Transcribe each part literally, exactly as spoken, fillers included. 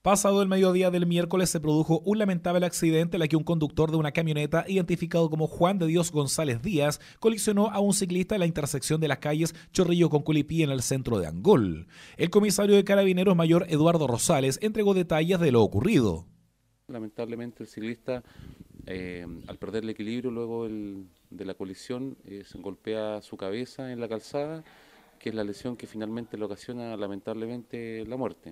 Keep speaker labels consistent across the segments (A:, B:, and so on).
A: Pasado el mediodía del miércoles se produjo un lamentable accidente en la que un conductor de una camioneta identificado como Juan de Dios González Díaz colisionó a un ciclista en la intersección de las calles Chorrillo con Colipí en el centro de Angol. El comisario de Carabineros mayor Eduardo Rosales entregó detalles de lo ocurrido.
B: Lamentablemente el ciclista, eh, al perder el equilibrio luego el, de la colisión, eh, se golpea su cabeza en la calzada, que es la lesión que finalmente le ocasiona lamentablemente la muerte.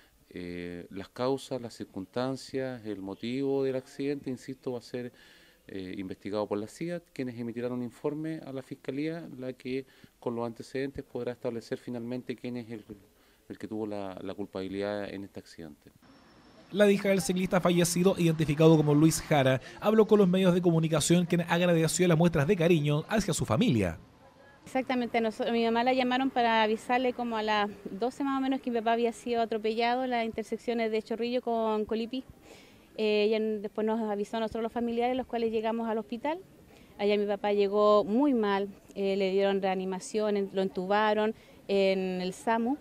B: Eh, las causas, las circunstancias, el motivo del accidente, insisto, va a ser eh, investigado por la C I A T, quienes emitirán un informe a la Fiscalía, la que con los antecedentes podrá establecer finalmente quién es el, el que tuvo la, la culpabilidad en este accidente.
A: La hija del ciclista fallecido, identificado como Luis Jara, habló con los medios de comunicación, quien agradeció las muestras de cariño hacia su familia.
C: Exactamente, nosotros, mi mamá la llamaron para avisarle como a las doce más o menos que mi papá había sido atropellado en las intersecciones de Chorrillo con Colipí. Eh, ella después nos avisó a nosotros los familiares, los cuales llegamos al hospital. Allá mi papá llegó muy mal, eh, le dieron reanimación, lo entubaron en el SAMU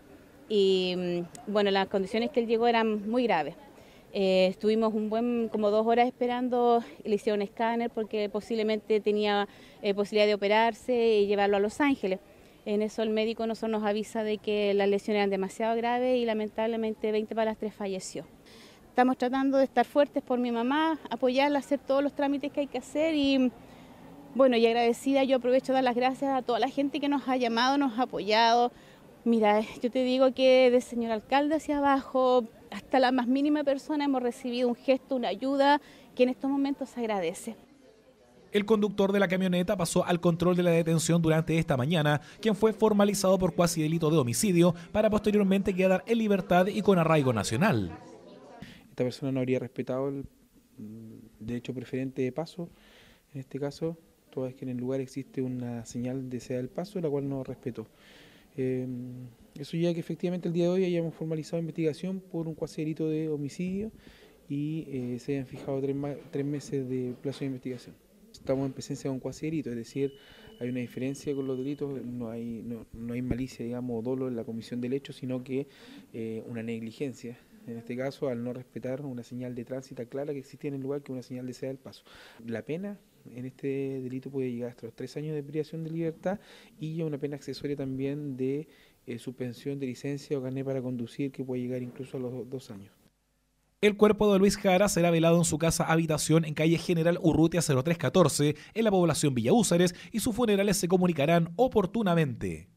C: y bueno, las condiciones que él llegó eran muy graves. Eh, estuvimos un buen, como dos horas esperando, le hicieron escáner porque posiblemente tenía eh, posibilidad de operarse y llevarlo a Los Ángeles. En eso el médico nosotros nos avisa de que las lesiones eran demasiado graves y lamentablemente veinte para las tres falleció. Estamos tratando de estar fuertes por mi mamá, apoyarla, hacer todos los trámites que hay que hacer y bueno, y agradecida, yo aprovecho de dar las gracias a toda la gente que nos ha llamado, nos ha apoyado. Mira, yo te digo que del señor alcalde hacia abajo, hasta la más mínima persona hemos recibido un gesto, una ayuda que en estos momentos se agradece.
A: El conductor de la camioneta pasó al control de la detención durante esta mañana, quien fue formalizado por cuasi delito de homicidio para posteriormente quedar en libertad y con arraigo nacional.
D: Esta persona no habría respetado el derecho preferente de paso, en este caso, toda vez que en el lugar existe una señal de ceda del paso, la cual no respetó. Eh, eso ya que efectivamente el día de hoy hayamos formalizado investigación por un cuasi delito de homicidio y eh, se hayan fijado tres, tres meses de plazo de investigación. Estamos en presencia de un cuasi delito, es decir, hay una diferencia con los delitos, no hay, no, no hay malicia, digamos, o dolo en la comisión del hecho, sino que eh, una negligencia, en este caso al no respetar una señal de tránsito clara que existía en el lugar, que es una señal de ceda del paso. La pena en este delito puede llegar hasta los tres años de privación de libertad y una pena accesoria también de eh, suspensión de licencia o carnet para conducir, que puede llegar incluso a los dos años.
A: El cuerpo de Luis Jara será velado en su casa habitación en calle General Urrutia cero tres catorce en la población Villa Húsares y sus funerales se comunicarán oportunamente.